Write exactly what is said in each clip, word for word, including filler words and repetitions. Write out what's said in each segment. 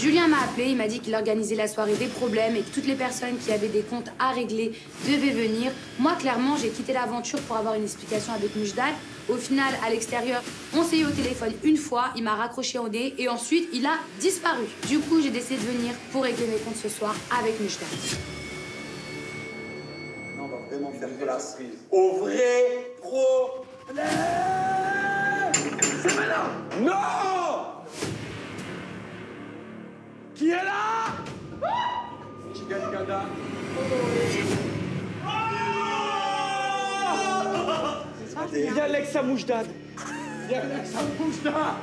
Julien m'a appelé, il m'a dit qu'il organisait la soirée des problèmes et que toutes les personnes qui avaient des comptes à régler devaient venir. Moi, clairement, j'ai quitté l'aventure pour avoir une explication avec Mujdat. Au final, à l'extérieur, on s'est eu au téléphone une fois, il m'a raccroché au nez et ensuite, il a disparu. Du coup, j'ai décidé de venir pour régler mes comptes ce soir avec Mujdat. On va vraiment faire place au vrai problème. C'est maintenant. Non. Qui est là? Chigali Ganda. Il y a Alex à Mujdat. Il y a Alex à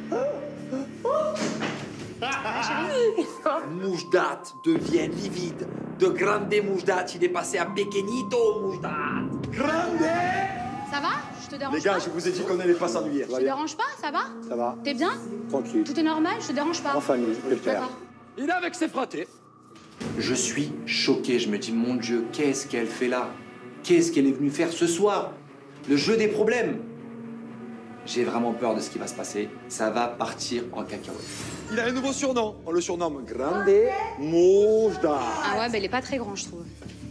Mujdat. Mujdat devient livide. De Grande Mujdat, il est passé à Pequeñito Mujdat. Grande. Ça va? Je te dérange pas? Les gars, je vous ai dit qu'on n'allait pas s'ennuyer. Je te dérange pas? Ça va? Ça va. T'es bien? Tranquille. Tout est normal? Je te dérange pas? En famille, je peux faire. Il est avec ses frottés. Je suis choqué, je me dis, mon Dieu, qu'est-ce qu'elle fait là? Qu'est-ce qu'elle est venue faire ce soir? Le jeu des problèmes. J'ai vraiment peur de ce qui va se passer. Ça va partir en cacahuète. Il a un nouveau surnom. On le surnomme Grande Mujdat. Ah ouais, bah il est pas très grand, je trouve.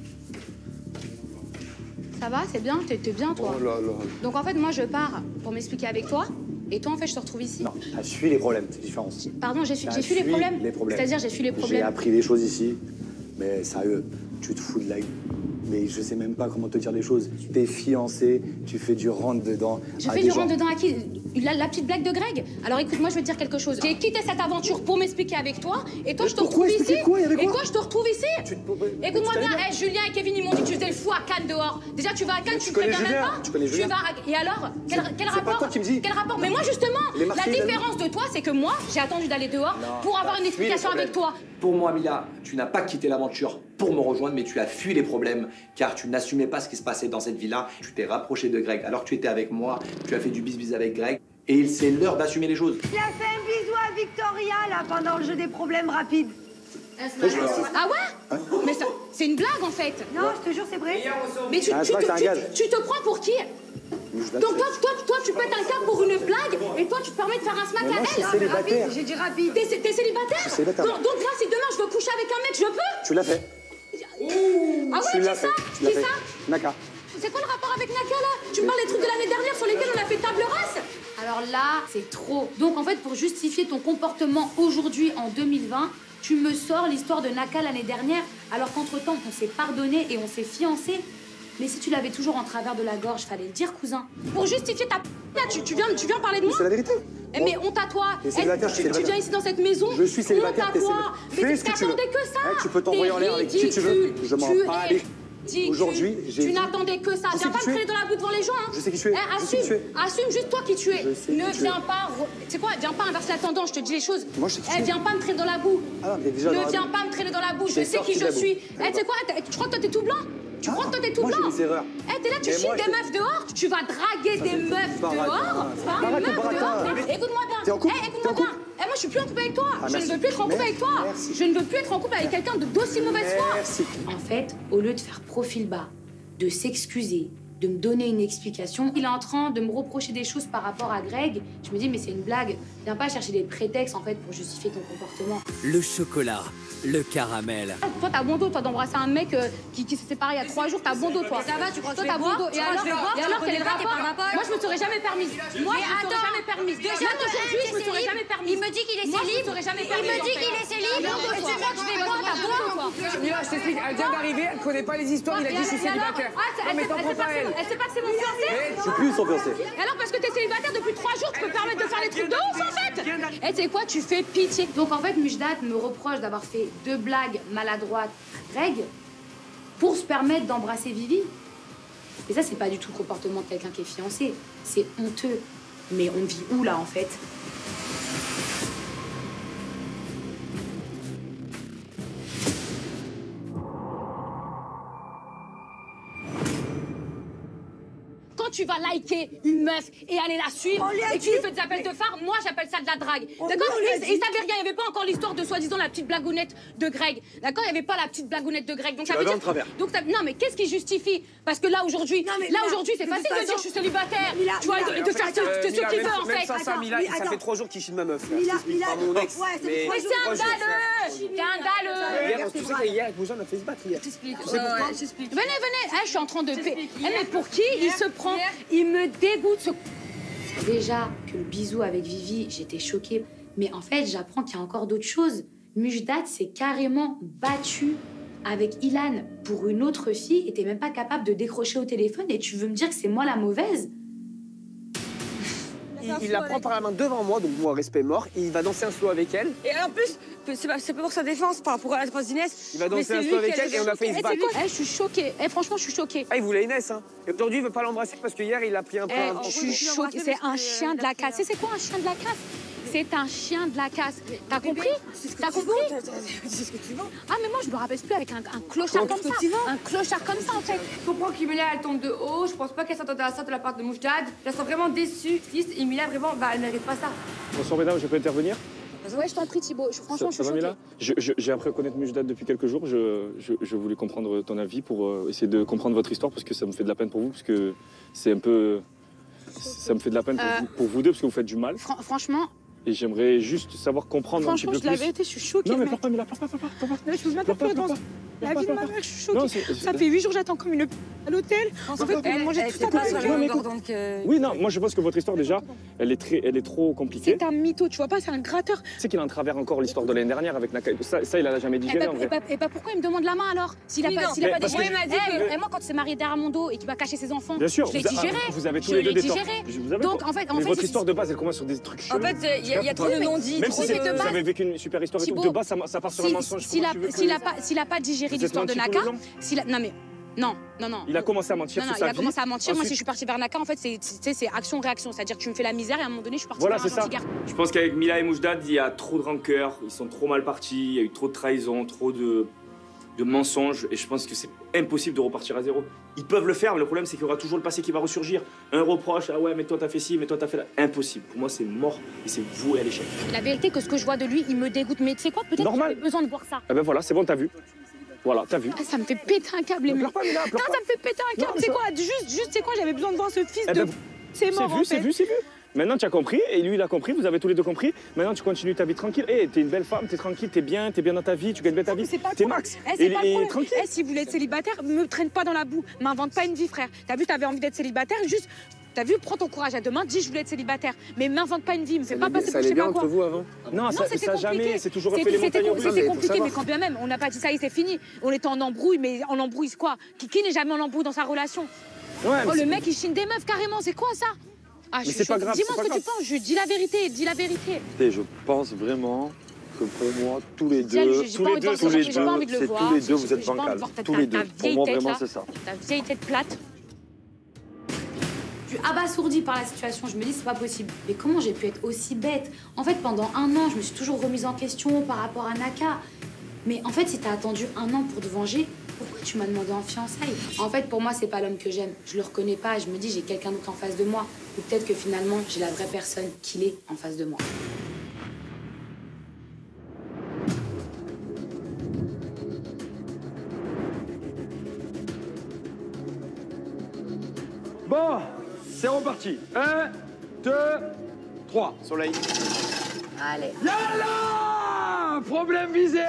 Ça va? C'est bien? T'es bien, toi? Oh là là. Donc en fait, moi, je pars pour m'expliquer avec toi. Et toi, en fait, je te retrouve ici. Non, t'as fui les problèmes, c'est différent. Pardon, j'ai fui, T'as j'ai fui les fui problèmes? les problèmes. C'est-à-dire, j'ai fui les J'ai problèmes. appris des choses ici, mais sérieux, tu te fous de la... Mais je sais même pas comment te dire les choses. T'es fiancé, tu fais du rentre-dedans. Je à fais des du gens. rentre-dedans à qui? la, la petite blague de Greg? Alors écoute, moi, je vais te dire quelque chose. J'ai quitté cette aventure pour m'expliquer avec toi. Et toi, Mais je te pourquoi retrouve ici. expliquer quoi? Il y avait Et quoi? quoi, je te retrouve ici? Tu te- mais Écoute-moi tu bien, t'allais hey, Julien et Kevin, ils m'ont dit que tu faisais le fou à Cannes dehors. Déjà, tu vas à Cannes, Mais tu tu te connais préviens même Julien, pas. tu connais Julien. vas à... Et alors? Quel, C'est- quel c'est pas rapport? toi qui me dis. Quel rapport? Mais moi, justement, Les la Marseillais, différence de toi, c'est que moi, j'ai attendu d'aller dehors Non, pour avoir t'as une fui les explication avec toi. Pour moi, Mila, tu n'as pas quitté l'aventure pour me rejoindre, mais tu as fui les problèmes, car tu n'assumais pas ce qui se passait dans cette villa. Tu t'es rapproché de Greg, alors que tu étais avec moi, tu as fait du bis-bis avec Greg, et c'est l'heure d'assumer les choses. Il a fait un bisou à Victoria, là, pendant le jeu des problèmes rapides. Ah ouais? Mais ça- c'est une blague, en fait. Non, je te jure, c'est vrai. Mais tu, Ah, tu je crois te, que c'est un tu- gage. tu te prends pour qui? Mujdat, Donc c'est- toi, toi, toi, tu pètes un câble pour une blague et toi, tu te permets de faire un smack Mais moi, à je suis elle? Non, mais célibataire. rapide, j'ai dit rapide. T'es t'es célibataire? Je suis célibataire. Donc, donc là, si demain je veux coucher avec un mec, je peux? Tu l'as fait. Ah ouais, Tu qui l'as ça? fait. Tu l'as Qui fait. ça? Naka. C'est quoi le rapport avec Naka là? Tu me parles des trucs de l'année dernière sur lesquels on a fait table rase? Alors là, c'est trop. Donc en fait, pour justifier ton comportement aujourd'hui en deux mille vingt, tu me sors l'histoire de Naka l'année dernière, alors qu'entre-temps, on s'est pardonné et on s'est fiancé. Mais si tu l'avais toujours en travers de la gorge, fallait le dire, cousin. Pour justifier ta p***, là, tu, tu, viens, tu viens parler de moi? C'est la vérité. Eh, mais honte à toi. T'es Eh, célibataire, je suis tu, tu célibataire. viens ici dans cette maison. Je suis célibataire, Honte t'es à toi. célibataire. Mais Fais tu ce que tu veux. t'attendais que ça. Eh, tu peux t'envoyer T'es en l'air avec qui tu veux. ridicule. Je m'en Tu bats es les- ridicule. Aujourd'hui, j'ai Tu dit- n'attendais que ça. Je sais Viens qui pas tu me es. traîner dans la boue devant les gens. Hein. Je sais qui tu es. Eh, Je sais assume. qui tu es. Assume juste toi qui tu es. Je sais Ne qui tu viens es. pas. re- C'est quoi? Viens pas inverser la tendance. Je te dis les choses. Moi, je sais qui Eh, tu es. viens pas me traîner dans la boue. Ah non, mais déjà dans Ne la viens boue. pas me traîner dans la boue. Je T'es sais sorti qui de la je boue. suis. Elle Eh, tu sais quoi? t'as- Tu crois que toi t'es tout blanc? Tu crois que toi t'es tout Moi, blanc? j'ai des erreurs. Eh, t'es là, tu Mais chies moi, des je- meufs dehors, tu vas draguer des c'est meufs baratin. dehors. Pas Baratin, une meuf baratin. dehors. Mais- Écoute-moi bien. T'es en couple? Eh, T'es écoute-moi en bien. couple? Eh, moi, je suis plus en couple avec toi. Ah, je merci. ne veux plus être en couple avec toi. Merci. Je ne veux plus être en couple avec quelqu'un de d'aussi mauvaise foi. Merci. En fait, au lieu de faire profil bas, de s'excuser, de me donner une explication, il est en train de me reprocher des choses par rapport à Greg. Je me dis, mais c'est une blague. Viens pas chercher des prétextes, en fait, pour justifier ton comportement. Le chocolat, le caramel. Ah, toi, t'as bon dos, toi, d'embrasser un mec euh, qui, qui s'est séparé il y a trois jours, t'as bon dos, toi. Ça va, tu crois que Toi, je vais t'as bon boire? dos. Tu Et crois que alors, je vais boire? et Tu alors, connais quel est le pas tes rapport? parapluies? Moi, je me serais jamais permise. Moi, Mais je me serais attends. jamais permise. Déjà, Même de aujourd'hui, un, je me c'est serais libre. jamais permise. Il me dit qu'il est Moi, je me célib. serais jamais Il permise. me dit en fait. qu'il est célib. Bon dos, Et toi. tu veux que je vais Toi, boire? t'as bon dos, toi. Mila, je t'explique, elle vient d'arriver, elle connaît pas les histoires, il a dit je suis Et alors célibataire. Ah, c'est- Non mais elle sait- t'en elle prends sait pas pas que c'est elle. mon- elle sait pas que c'est mon fiancé. Je suis plus son fiancé. Et alors, parce que t'es célibataire depuis trois jours, tu peux te permettre de faire des trucs de ouf, en fait. Et tu sais quoi, tu fais pitié. Donc, en fait, Mujdat me reproche d'avoir fait deux blagues maladroites à Greg pour se permettre d'embrasser Vivi. Et ça, c'est pas du tout le comportement de quelqu'un qui est fiancé. C'est honteux. Mais on vit où, là, en fait? Quand tu vas liker une meuf et aller la suivre et tu lui fais des appels de phare, moi j'appelle ça de la drague. D'accord? Et il savait rien, il n'y avait pas encore l'histoire de soi-disant la petite blagounette de Greg. D'accord? Il n'y avait pas la petite blagounette de Greg. Donc ça veut dire. Donc ça... Non mais qu'est-ce qui justifie? Parce que là aujourd'hui, là aujourd'hui c'est facile de dire je suis célibataire. Tu vois, et de faire ce qu'il veut en fait. Sans ça, Mila, ça fait trois jours qu'il chie de ma meuf. Mila, Mila, pas mon ex. Mais c'est un dalleux! C'est un dalleux! Tu sais qu'hier, avec Mouzan, on a fait se battre hier. J'explique. Venez, venez. Ah, je suis en train de payer. Eh, mais pour qui il se prend? Il me dégoûte ce... Déjà, que le bisou avec Vivi, j'étais choquée. Mais en fait, j'apprends qu'il y a encore d'autres choses. Mujdat s'est carrément battu avec Ilan pour une autre fille et t'es même pas capable de décrocher au téléphone et tu veux me dire que c'est moi la mauvaise? Il, il la prend par la main devant moi, donc moi, respect mort. Il va danser un slow avec elle. Et en plus, c'est pas, pas pour sa défense, par rapport à la défense d'Inès. Il va danser un slow avec elle et on a fait une batte. Eh, je suis choquée. Eh, franchement, je suis choquée. Ah, il voulait Inès, hein. Et aujourd'hui, il veut pas l'embrasser parce que hier, il a pris un peu Eh, un... je suis choquée. C'est un chien de la casse. C'est quoi un chien de la casse? C'est un chien de la casse. T'as compris? T'as compris? C'est ce que tu vends. Ah, mais moi, je me rappelle plus avec un, un clochard comme ça. Un clochard comme ça, en fait. Je comprends qu'Emilia, elle tombe de haut. Je pense pas qu'elle s'attendait à ça de la part de Moujdat. Je la sens vraiment déçue, triste. Emilia, vraiment, bah, elle mérite pas ça. Bonsoir, mesdames, je peux intervenir? Ouais, je t'en prie, Thibaut. Je, franchement, ça, je suis choquée. Je, je, J'ai appris à connaître Mujdat depuis quelques jours. Je, je, je voulais comprendre ton avis pour euh, essayer de comprendre votre histoire parce que ça me fait de la peine pour vous, parce que c'est un peu... Ça me fait de la peine pour, euh... vous, pour vous deux parce que vous faites du mal. Fran franchement... Et j'aimerais juste savoir comprendre un petit peu plus. Franchement, je la vérité, je suis choquée. Non, mais mec. pleure pas, Mila, pleure pas, pleure pas, pleure pas. Non, je peux même pas pleurer dans la vie de ma mère, je suis choquée. Non, ça fait huit jours, j'attends comme une p à l'hôtel. En fait, pour manger tout ça. Donc, euh... Oui, non, moi je pense que votre histoire déjà, elle est, très, elle est trop compliquée. C'est un mytho, tu vois pas, c'est un gratteur. Tu sais qu'il a en travers encore l'histoire de l'année dernière avec Naka. Ça, ça il a jamais digéré en vrai. Et bah pourquoi il me demande la main alors? S'il a pas digéré. Et moi, quand il s'est marié derrière mon dos et qu'il m'a caché ses enfants, je l'ai digéré. Vous avez tous les deux des torts. Donc en fait, votre histoire de base, elle commence sur des trucs chelous. En fait, il y a trop de non-dits. Même si vous avez vécu une super histoire et tout, de base, ça part sur un mensonge. S'il a pas digéré l'histoire de Naka, non mais non, non, non. Il a commencé à mentir sur sa vie. Il a commencé à mentir. Moi, si je suis partie vers Naka, en fait, c'est action-réaction. C'est-à-dire que tu me fais la misère et à un moment donné, je suis partie voilà, vers un gentil gars. Je pense qu'avec Mila et Moujdat, il y a trop de rancœur. Ils sont trop mal partis. Il y a eu trop de trahison, trop de, de mensonges. Et je pense que c'est impossible de repartir à zéro. Ils peuvent le faire, mais le problème, c'est qu'il y aura toujours le passé qui va ressurgir. Un reproche, ah ouais, mais toi, t'as fait ci, mais toi, t'as fait là. Impossible. Pour moi, c'est mort et c'est voué à l'échec. La vérité, que ce que je vois de lui, il me dégoûte. Mais tu sais quoi, peut-être que j'ai besoin de voir ça. Eh ben voilà, c'est bon, t'as vu. Voilà, t'as vu. Ah, ça me fait péter un câble, les mecs. Pas, Mila, non, ça me fait péter un câble. C'est quoi? Juste, juste, c'est quoi? J'avais besoin de voir ce fils eh de... ben, c'est mort, en fait. C'est vu, c'est vu, c'est vu. Maintenant, tu as compris, et lui, il a compris, vous avez tous les deux compris. Maintenant, tu continues ta vie tranquille. Eh, hey, t'es une belle femme, t'es tranquille, t'es bien, t'es bien dans ta vie, tu gagnes bien ta vie. T'es max. Eh, et, et tranquille. Eh, si vous voulez être célibataire, me traîne pas dans la boue. M'invente pas une vie, frère. T'as vu, t'avais envie d'être célibataire, juste... T'as vu, prends ton courage à deux mains, dis je voulais être célibataire. Mais m'invente pas une vie, me fais pas passer pour je sais pas quoi. Ça allait bien entre vous avant? Non, ça, ça jamais, c'est toujours fait les C'était montagnes. C'était compliqué, mais quand bien même, on n'a pas dit ça et c'est fini. On était en embrouille, mais en embrouille, quoi? Qui, qui n'est jamais en embrouille dans sa relation? Ouais, oh, le mec, il chine des meufs carrément, c'est quoi ça? Ah, mais c'est pas grave. Dis-moi ce que tu penses, je dis la vérité, dis la vérité. Je pense vraiment que pour moi, tous les deux, tous les deux, tous les deux, c'est tous les deux, vous êtes bancals. Tous les deux. Pour moi, vraiment, c'est ça. Ta vieille tête plate. Je suis abasourdie par la situation, je me dis c'est pas possible. Mais comment j'ai pu être aussi bête? En fait, pendant un an, je me suis toujours remise en question par rapport à Naka. Mais en fait, si t'as attendu un an pour te venger, pourquoi tu m'as demandé en fiançailles? En fait, pour moi, c'est pas l'homme que j'aime. Je le reconnais pas et je me dis j'ai quelqu'un d'autre en face de moi. Ou peut-être que finalement, j'ai la vraie personne qu'il est en face de moi. Bon, c'est reparti. Un, deux, trois. Soleil. Allez. Yallah! Problème visé.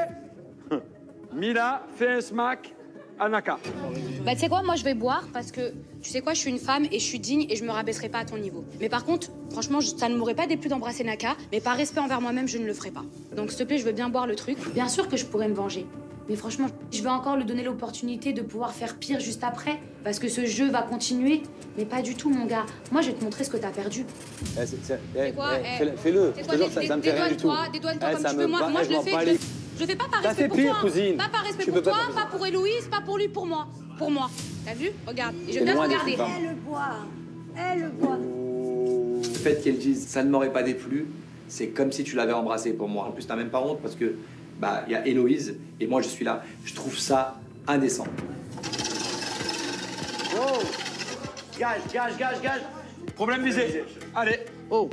Mila fait un smack à Naka. Bah tu sais quoi, moi je vais boire parce que tu sais quoi, je suis une femme et je suis digne et je me rabaisserai pas à ton niveau. Mais par contre, franchement, je, ça ne m'aurait pas déplu d'embrasser Naka, mais par respect envers moi-même, je ne le ferai pas. Donc s'il te plaît, je veux bien boire le truc. Bien sûr que je pourrais me venger. Mais franchement, je vais encore lui donner l'opportunité de pouvoir faire pire juste après. Parce que ce jeu va continuer. Mais pas du tout, mon gars. Moi, je vais te montrer ce que t'as perdu. Eh, c'est quoi eh, eh, Fais-le. Fais ça, ça me fait rien du tout. Dédouane-toi comme tu veux. Moi, moi je le fais. Je le fais pas par respect pour toi. Pas par respect pour toi, pas pour Héloïse, pas pour lui, pour moi. Pour moi. T'as vu? Regarde. Et je vais bien te regarder. Elle le boit. Elle le boit. Le fait qu'elle dise ça ne m'aurait pas déplu, c'est comme si tu l'avais embrassé pour moi. En plus, t'as même pas honte parce que bah il y a Héloïse et moi je suis là. Je trouve ça indécent. Oh. Gage, gage, gage, gage. Problème visé. Allez. Oh.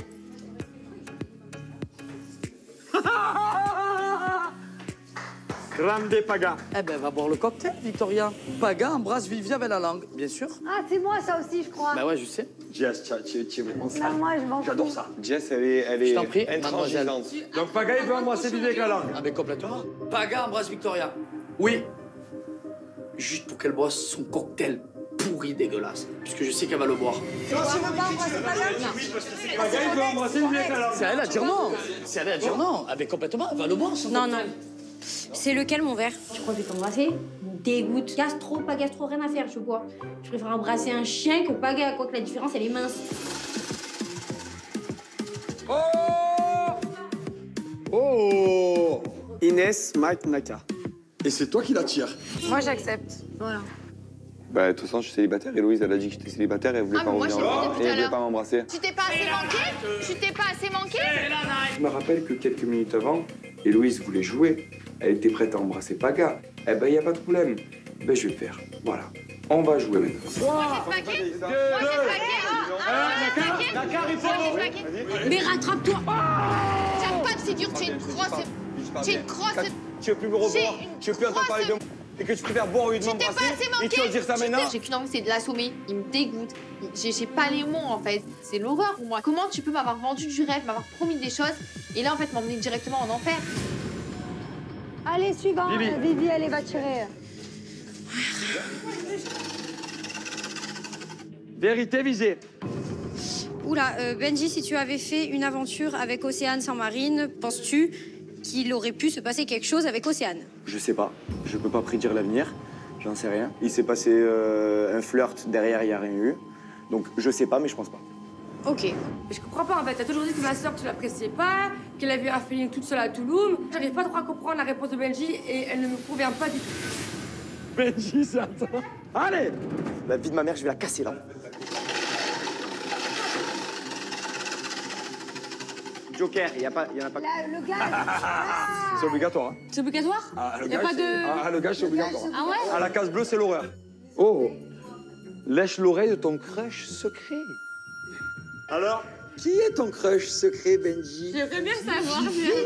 Grande Paga. Eh ben, va boire le cocktail, Victoria. Paga embrasse Vivien avec la langue, bien sûr. Ah, c'est moi ça aussi, je crois. Bah ouais, je sais. Jess, tu, tu es vraiment ça. Non, moi, je m'en fous. J'adore ça. Jess, elle est, elle est Je t'en prie, intransigeante. Donc Paga, il veut embrasser Vivien avec la langue. Ah, mais complètement. Paga embrasse Victoria. Oui. Juste pour qu'elle boisse son cocktail pourri dégueulasse. Puisque je sais qu'elle va le boire. Tu veux pas embrasser Paga? Paga, il veut embrasser Vivien avec la langue. C'est à elle à dire non. C'est à elle à dire non. Ah, mais complètement, elle va le boire, son Non, cocktail. non. C'est lequel, mon verre? Tu crois que je vais t'embrasser? Dégoûte. Gastro, pas gastro, rien à faire, je bois. Je préfère embrasser un chien que Paga, quoique la différence, elle est mince. Oh Oh Inès, Mike, Naka. Et c'est toi qui la tires. Moi, j'accepte. Voilà. Bah, de toute façon, je suis célibataire. Héloïse, elle a dit que j'étais célibataire et elle voulait Ah, pas mais moi, revenir. j'ai écouté Et tout elle à voulait l'heure. pas m'embrasser. Tu t'es pas assez manqué? Tu t'es pas assez manqué? Je me rappelle que quelques minutes avant, Héloïse voulait jouer. Elle était prête à embrasser Paga. Eh ben, y a pas de problème. Ben, je vais le faire. Voilà. On va jouer maintenant. Moi, j'ai plaqué. Moi, j'ai plaqué. Moi, j'ai plaqué. Mais rattrape-toi! T'as pas de figure, tu es une grosse. Tu es une grosse. Tu veux plus me revoir, tu veux plus entendre parler de moi. Et que tu préfères boire au lieu de Tu t'es pas m'embrasser. assez manqué. Et tu vas dire ça maintenant? J'ai qu'une envie, c'est de l'assommer. Il me dégoûte. J'ai j'ai pas les mots, en fait. C'est l'horreur pour moi. Comment tu peux m'avoir vendu du rêve, m'avoir promis des choses, et là, en fait, m'emmener directement en enfer? Allez, suivant. Vivi. Vivi, allez, va tirer. Vérité visée. Oula, euh, Benji, si tu avais fait une aventure avec Océane sans Marine, penses-tu qu'il aurait pu se passer quelque chose avec Océane? Je sais pas. Je peux pas prédire l'avenir. J'en sais rien. Il s'est passé euh, un flirt, derrière, il n'y a rien eu. Donc, je sais pas, mais je pense pas. Ok. Je comprends pas en fait. T'as toujours dit que ma soeur, tu l'appréciais pas, qu'elle avait un feeling toute seule à Toulouse. J'arrive pas trop à comprendre la réponse de Benji et elle ne me convient pas du tout. Benji, ça attend. Allez. La vie de ma mère, je vais la casser là. Joker, il y, a pas, y en a pas. Là, le gars. C'est obligatoire. Hein. C'est obligatoire? Ah, le Y a gage, pas de- c'est- ah, le gage, c'est obligatoire. Ah ouais? À la case bleue, c'est l'horreur. Oh. Lèche l'oreille de ton crush secret. Alors, qui est ton crush secret, Benji? J'aimerais bien savoir.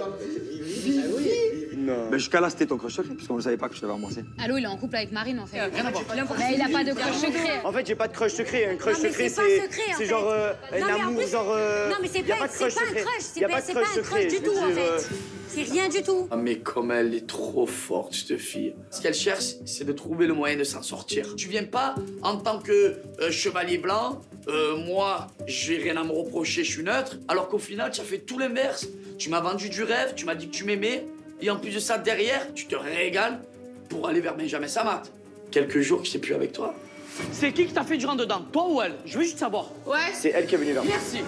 Non. Mais jusqu'à là, c'était ton crush secret, puisqu'on ne savait pas que je t'avais embrassé. Allô, il est en couple avec Marine, en fait. Rien à voir. Mais il a pas de crush secret. En fait, j'ai pas de crush secret. Un crush Non, mais secret, c'est pas c'est secret, en c'est fait. genre euh, un Non, mais en amour, plus- genre. euh, Non, mais c'est y a pas, de c'est pas un secret. crush, c'est Y a pas, de c'est pas un secret, crush du je tout, veux en dire, euh, fait. C'est rien du tout. Ah, mais comme elle est trop forte, cette fille. Ce qu'elle cherche, c'est de trouver le moyen de s'en sortir. Tu viens pas en tant que euh, chevalier blanc, euh, moi, j'ai rien à me reprocher, je suis neutre, alors qu'au final, tu as fait tout l'inverse. Tu m'as vendu du rêve, tu m'as dit que tu m'aimais, et en plus de ça, derrière, tu te régales pour aller vers Benjamin Samat. Quelques jours que je sais plus avec toi. C'est qui qui t'a fait du rentre dedans, toi ou elle? Je veux juste savoir. Ouais. C'est elle qui est venue vers moi. Merci.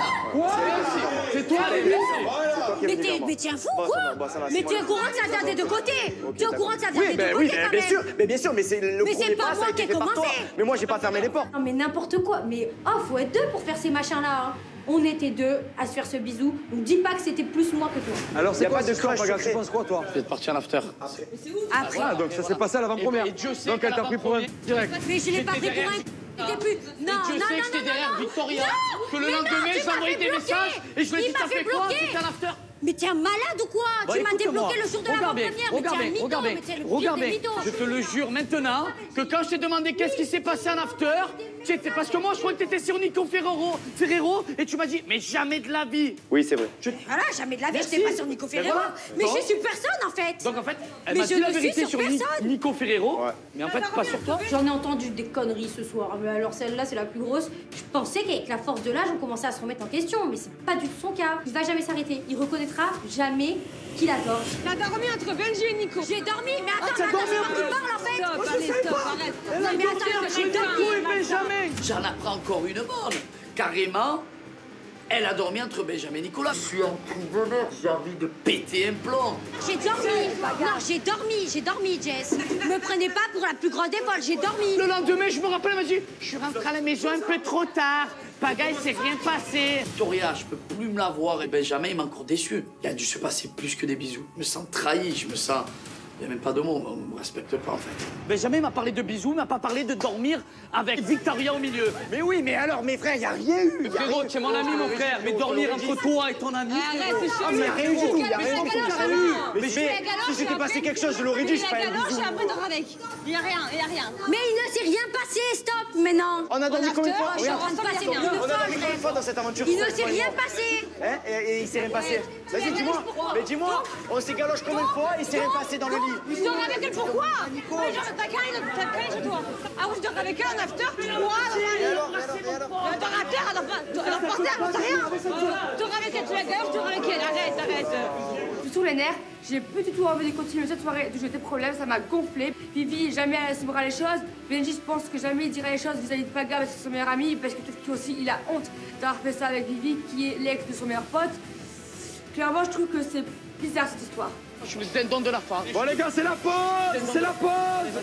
C'est toi, Allez, c'est merci. toi qui es Mais venue vers t'es moi. mais t'es un fou, Bon, quoi? ça va, bon, ça va, Mais c'est t'es moi. au courant que ça vient des deux côtés? Ok, T'es au courant que ça vient Oui, des ben deux oui, côtés, ben quand bien même? sûr, mais bien sûr, mais c'est le Mais premier c'est pas pas, ça moi a été qui ai fait par toi. commencé. Mais moi, j'ai pas fermé les portes. Non, mais n'importe quoi. Mais oh, faut être deux pour faire ces machins-là. Hein. On était deux à se faire ce bisou. Donc dis pas que c'était plus moi que toi. Alors, Y c'est a quoi pas de cette histoire, crush Paga? Tu secret. penses quoi, toi? Je vais te partir à l'after. Après. Ah, donc ça s'est passé à l'avant-première. Et- et Dieu sait Donc qu'à elle t'a pris pour un l'avant-première- direct. Mais je l'ai pas pris pour un. T'es plus. Non, non, Dieu non, sait que non, j'étais non, derrière non. Victoria, Non, que le mais non, lendemain, tu j'ai m'as envoyé fait des bloquer. messages et je lui ai Il dit, m'a t'as fait fait quoi? bloquer. C'était à l'after. Mais t'es un malade ou quoi? Bah, Tu m'as écoute-moi. débloqué le jour de Regarde bien, l'avant-première. Mais t'es regarde un bien, mytho. regarde bien, Mais t'es le regarde pire des bien. mythos. Je te le jure maintenant que quand je t'ai demandé qu'est-ce qui s'est passé en after, c'était parce que moi je croyais que t'étais sur Nico Ferrero, Ferrero et tu m'as dit mais jamais de la vie. Oui, c'est vrai. Voilà, jamais de la vie, Merci. j'étais pas sur Nico Ben Ferrero. voilà. Mais Donc- je suis personne en fait. Donc en fait, elle Mais m'a je dit la ne suis vérité sur sur Ni- personne. Nico Ferrero, mais en fait pas sur toi. J'en ai entendu des conneries ce soir, mais alors celle-là c'est la plus grosse. Je pensais qu'avec la force de l'âge on commençait à se remettre en question, mais c'est pas du tout son cas. Il va jamais s'arrêter, il reconnaîtra jamais qu'il a tort. T'as dormi entre Benji et Nico. J'ai dormi, mais attends, Ah, t'as mais attends, dormi c'est moi qui entre- parle en fait. Stop, allez, stop, arrête. Non mais attends, j'ai dormi. Benjamin. J'en apprends encore une bonne. Carrément, elle a dormi entre Benjamin et Nicolas. Je suis en tout bonheur, j'ai envie de péter un plomb. J'ai dormi. Non, j'ai dormi, j'ai dormi, Jess. Me prenez pas pour la plus grande des folles, j'ai dormi. Le lendemain, je me rappelle, elle m'a dit je suis rentrée à la maison un peu trop tard. Paga, il s'est rien passé. Victoria, je peux plus me la voir et Benjamin, il m'a encore déçu. Il a dû se passer plus que des bisous. Je me sens trahi, je me sens Il n'y a même pas de mots, on me respecte pas en fait. Benjamin m'a parlé de bisous, m'a pas parlé de dormir avec Victoria au milieu. Mais oui, mais alors, mes frères, il n'y a rien eu. Frérot, tu es mon ami, mon frère. Mais dormir entre toi et ton ami. Arrête, c'est Ah, mais il n'y a rien du tout, il n'y a rien du tout. Mais Mais si s'était passé quelque chose, je l'aurais dit, je ferais un bisou. après dors avec. Il n'y a rien, il n'y a rien. Mais il ne s'est rien passé, stop maintenant. On a dormi combien de fois? Je suis en train de passer une On a dormi fois. combien de fois dans cette aventure? Il ne s'est rien passé. Hein? Et, et il s'est rien passé. Vas-y, dis-moi. Mais dis-moi, on s'est galoche combien de fois et il s'est rien passé dans le lit? Tu dors avec elle pourquoi? Mais genre, t'as qu'un chez toi. Ah oui, je dors avec elle en after, tu vois, dans Dans la terre, elle dort pas, elle dort par terre, j'en sais rien. Tu dors avec elle, tu la galoches, tu dors avec elle, arrête, arrête. Je suis sur les nerfs, j'ai plus du tout envie de continuer cette soirée, de jouer des problèmes, ça m'a gonflé. Vivi, jamais elle assumera les choses. Benji, je pense que jamais il dira les choses vis-à-vis de Paga parce que c'est son meilleur ami, parce que peut-être qu'il aussi il a honte d'avoir fait ça avec Vivi, qui est l'ex de son meilleur pote. Clairement, je trouve que c'est bizarre cette histoire. Je suis le dindon de la femme. Bon les gars, c'est la pause. C'est la pause.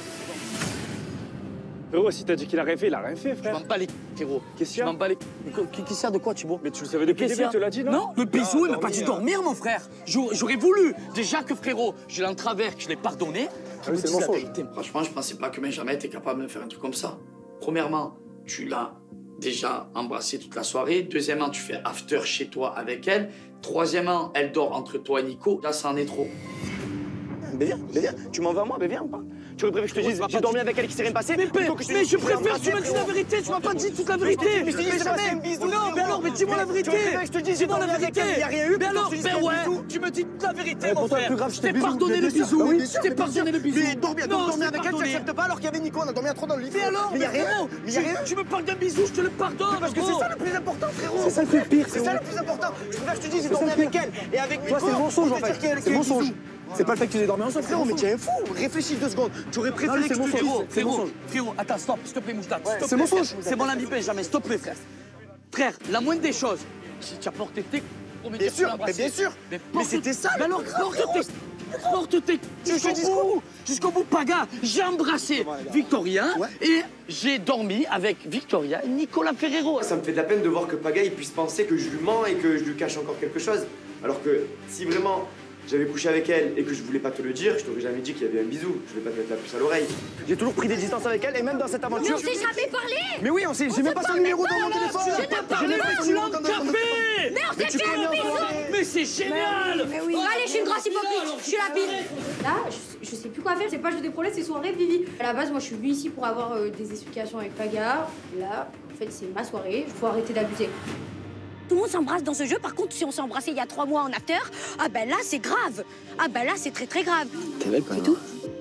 Frérot, si t'as dit qu'il a rien fait, il a rien fait, frère. Je m'en bats les frérot. Qu'est-ce qu'il y a? Je m'en bats les Qui, qui sert de quoi, Thibaut? Mais tu le savais depuis le début, tu l'as dit, non? Non, le bisou, il m'a pas dit dormir, mon frère. J'aurais voulu. Déjà que frérot, je l'ai en travers, que je l'ai pardonné. Ah oui, c'est le mensonge. Franchement, je pensais pas que Benjamin était capable de me faire un truc comme ça. Premièrement, tu l'as déjà embrassé toute la soirée. Deuxièmement, tu fais after chez toi avec elle. Troisièmement, elle dort entre toi et Nico. Là, ça en est trop. Mais viens, mais viens, tu m'en veux à moi, mais viens ou pas? Tu aurais préféré que je te dise, j'ai dormi avec elle et qu'il s'est rien passé? Mais, mais, plutôt que je te mais dise, je j'ai préfère que tu embrassé, me dises la frérot. vérité, tu m'as pas dit toute la Mais vérité. je t'ai dit, c'est passé un bisou, Non, mais alors, mais dis-moi la vérité. Tu préfères que je te dise, j'ai Dis-moi la dormi avec vérité. elle, il y a rien eu, Mais plutôt alors, que je te dise ben qu'il y a ouais, un bisou. tu me dis toute la vérité, Mais mon pour toi, le frère. plus grave, je Je t'ai t'ai bisou, pardonné mais le bien sûr, bisou. bah oui, bien Je sûr, t'ai mais bien pardonné sûr. le bisou. Mais dormir, Non, dormir je t'ai avec elle, tu pardonné. acceptes pas alors qu'il y avait Nico, on a dormi à trois dans le lit. Mais alors, mais il y a rien, frérot, mais il y a rien. Tu me parles d'un bisou, je te le pardonne. Parce que c'est ça le plus important, frérot. C'est ça le plus pire, C'est ça le plus important. Je préfère que je te dise, j'ai dormi avec elle et avec Nico. Toi, c'est le mensonge, en pour te dire fait. qu'il y a- C'est le qu'il y a un mensonge. bisou. C'est pas le fait que tu aies dormi ensemble, Frérot, mais tu es un fou. Réfléchis deux secondes. Tu aurais préféré que je te dise. Frérot, c'est frérot, mensonge. frérot, attends, stop, s'il te plaît, Mouchard. Ouais, s'il te c'est plaît, mensonge. frère. C'est mon ami Benjamin, s'il te plaît, frère. Frère, la moindre des choses, si tu as porté tes pour me Bien dire que tu l'as sûr, mais embrassé. bien sûr. Mais, Mais c'était ça, Mais le alors, plus grave, porte frérot. tes. Porte tes. Tu veux que je te dise Jusqu'au bout. Jusqu'au bout, Paga. J'ai embrassé Victoria Ouais. et j'ai dormi avec Victoria et Nicolas Ferrero. Ça me fait de la peine de voir que Paga il puisse penser que je lui mens et que je lui cache encore quelque chose. Alors que si vraiment j'avais couché avec elle et que je voulais pas te le dire, je t'aurais jamais dit qu'il y avait un bisou. Je vais pas te mettre la puce à l'oreille. J'ai toujours pris des distances avec elle et même dans cette Mais aventure. on s'est jamais parlé. Mais oui, on sait, j'ai même pas son numéro dans mon téléphone. Je n'ai pas parlé, Tu l'as encapé. Mais on s'est tu fait un connais un bisou. soirée. Mais c'est génial. Mais oui. Allez, je suis une grosse hypocrite. Je suis la pire. Là, je, je sais plus quoi faire. C'est pas jouer des problèmes, c'est soirée de Vivi. À la base, moi, je suis venue ici pour avoir euh, des explications avec Paga. Là, en fait, c'est ma soirée. Il faut arrêter d'abuser. Tout le monde s'embrasse dans ce jeu. Par contre, si on s'est embrassé il y a trois mois en after, ah ben là, c'est grave. Ah ben là, c'est très très grave. T'es belle quand même. C'est tout.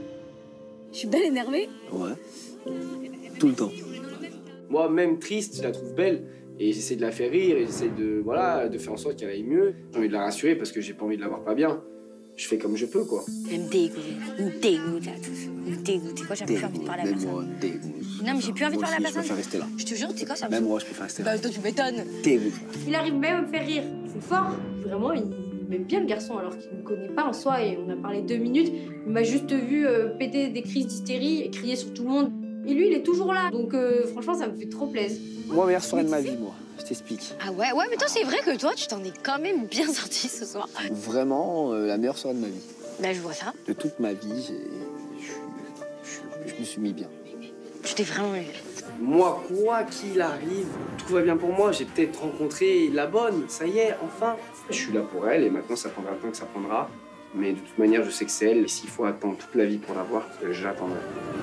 Je suis belle énervée. Ouais. Tout le temps. Moi, même triste, je la trouve belle. Et j'essaie de la faire rire, et j'essaie de, voilà, de faire en sorte qu'elle aille mieux. J'ai envie de la rassurer parce que j'ai pas envie de la voir pas bien. Je fais comme je peux, quoi. Elle me dégoûte. Elle me dégoûte, là, tout ça. Elle me dégoûte. C'est quoi, j'ai plus envie de parler à Même personne. moi, dégoûte. Non, mais j'ai plus envie de Moi parler à aussi, personne. Je préfère rester là. Je te jure, tu sais quoi, ça me Même saoule. moi, je préfère rester là. Bah, toi, tu m'étonnes. Dégoûte. Il arrive même à me faire rire. C'est fort. Vraiment, il m'aime bien le garçon alors qu'il ne me connaît pas en soi et on a parlé deux minutes. Il m'a juste vu euh, péter des crises d'hystérie et crier sur tout le monde. Et lui, il est toujours là. Donc euh, franchement, ça me fait trop plaisir. Moi, meilleure soirée de ma vie, moi. Je t'explique. Ah ouais, ouais, mais toi, c'est vrai que toi, tu t'en es quand même bien sorti ce soir. Vraiment, euh, la meilleure soirée de ma vie. Bah, je vois ça. De toute ma vie, j'ai- je, je- je me suis mis bien. Tu t'es vraiment eu. Moi, quoi qu'il arrive, tout va bien pour moi. J'ai peut-être rencontré la bonne, ça y est, enfin. Je suis là pour elle et maintenant, ça prendra le temps que ça prendra. Mais de toute manière, je sais que c'est elle. Et s'il faut attendre toute la vie pour la voir, j'attendrai.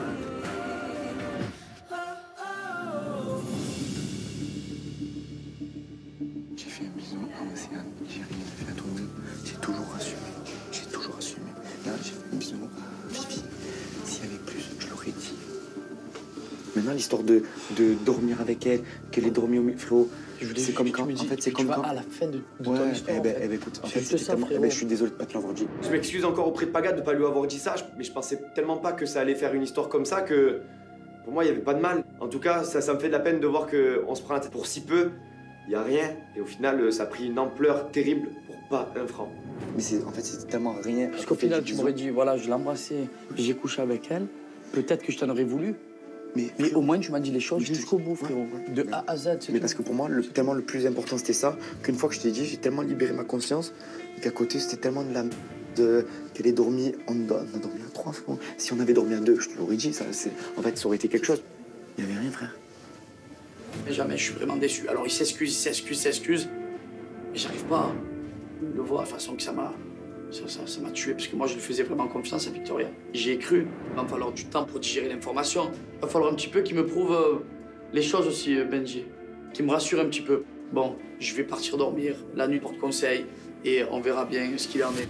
J'ai fait un bisou à Océane, j'ai rien fait à tout le monde. J'ai toujours assumé. J'ai toujours assumé. Là, j'ai fait un bisou à Vivi. S'il y avait plus, je l'aurais dit. Maintenant, l'histoire de, de dormir avec elle, qu'elle ait dormi au milieu, frérot, c'est comme quand. En fait, c'est comme quand. À la fin de, de Ouais, ton histoire, eh ben, en fait. eh ben, écoute, en C'est fait, juste c'était ça, tellement. Eh frérot. ben, je suis désolé de pas te l'avoir dit. Je m'excuse encore auprès de Paga de pas lui avoir dit ça, mais je pensais tellement pas que ça allait faire une histoire comme ça que pour moi il y avait pas de mal. En tout cas, ça, ça me fait de la peine de voir qu'on se prend la tête pour si peu, il y a rien, et au final ça a pris une ampleur terrible pour pas un franc. Mais c'est, en fait, c'était tellement rien. Parce qu'au final, tu m'aurais dit, voilà, je l'ai embrassée, j'ai couché avec elle. Peut-être que je t'en aurais voulu. Mais, Mais au moins, tu m'as dit les choses je te jusqu'au dis- bout, frérot. De A à Z, c'est Mais tout. parce que pour moi, le, tellement le plus important c'était ça, qu'une fois que je t'ai dit, j'ai tellement libéré ma conscience, qu'à côté c'était tellement de la de qu'elle ait dormi, on a dormi à trois fois. Si on avait dormi à deux, je te l'aurais dit, ça, en fait, ça aurait été quelque chose. Il n'y avait rien, frère. Mais jamais, je suis vraiment déçu. Alors il s'excuse, il s'excuse, il s'excuse. Mais j'arrive pas à le voir de façon que ça m'a ça, ça, ça m'a tué. Parce que moi, je lui faisais vraiment confiance à Victoria. J'y ai cru. Il va me falloir du temps pour digérer l'information. Il va falloir un petit peu qu'il me prouve euh, les choses aussi, euh, Benji. Qu'il me rassure un petit peu. Bon, je vais partir dormir. La nuit porte conseil. Et on verra bien ce qu'il en est.